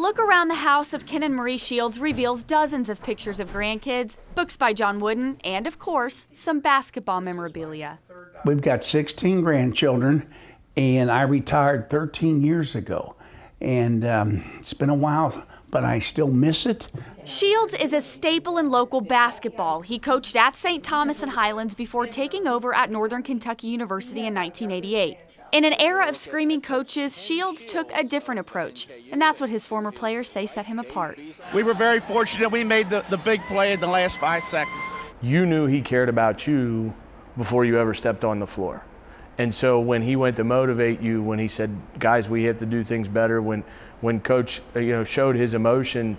look around the house of Ken and Marie Shields reveals dozens of pictures of grandkids, books by John Wooden, and of course, some basketball memorabilia. We've got 16 grandchildren, and I retired 13 years ago. And it's been a while, but I still miss it. Shields is a staple in local basketball. He coached at St. Thomas and Highlands before taking over at Northern Kentucky University in 1988. In an era of screaming coaches, Shields took a different approach, and that's what his former players say set him apart. We were very fortunate we made the big play in the last 5 seconds. You knew he cared about you before you ever stepped on the floor. And so when he went to motivate you, when he said, guys, we have to do things better, when Coach showed his emotion,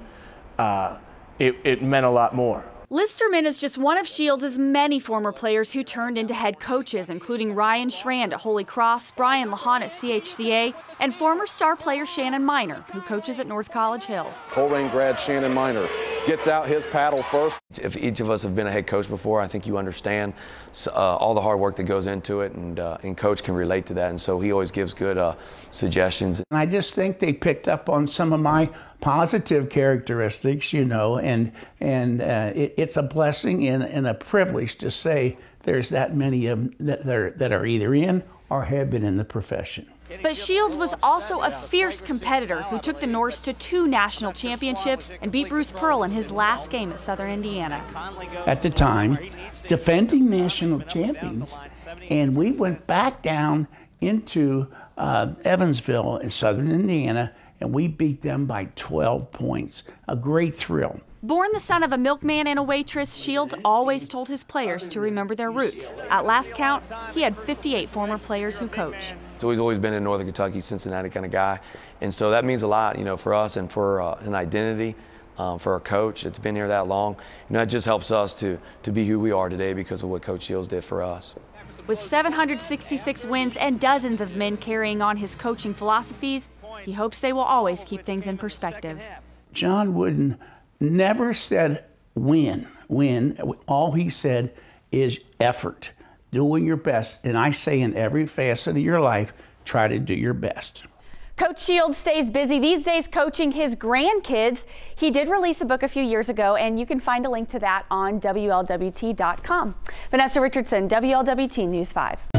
it meant a lot more. Listerman is just one of Shields' many former players who turned into head coaches, including Ryan Schrand at Holy Cross, Brian Lahan at CHCA, and former star player Shannon Miner, who coaches at North College Hill. Colerain grad Shannon Miner gets out his paddle first. If each of us have been a head coach before, I think you understand all the hard work that goes into it, and Coach can relate to that, and so he always gives good suggestions. And I just think they picked up on some of my positive characteristics, and it's a blessing and a privilege to say there's that many of them that are either in or have been in the profession. But Shields was also a fierce competitor who took the Norse to 2 national championships and beat Bruce Pearl in his last game at Southern Indiana. At the time, defending national champions, and we went back down into Evansville in Southern Indiana, and we beat them by 12 points. A great thrill. Born the son of a milkman and a waitress, Shields always told his players to remember their roots. At last count, he had 58 former players who coach. So he's always been a Northern Kentucky, Cincinnati kind of guy, and so that means a lot, for us and for an identity, for a coach that's been here that long. It just helps us to be who we are today because of what Coach Shields did for us. With 766 wins and dozens of men carrying on his coaching philosophies, he hopes they will always keep things in perspective. John Wooden never said win. All he said is effort, doing your best. And I say in every facet of your life, try to do your best. Coach Shields stays busy these days coaching his grandkids. He did release a book a few years ago, and you can find a link to that on WLWT.com. Vanessa Richardson, WLWT News 5.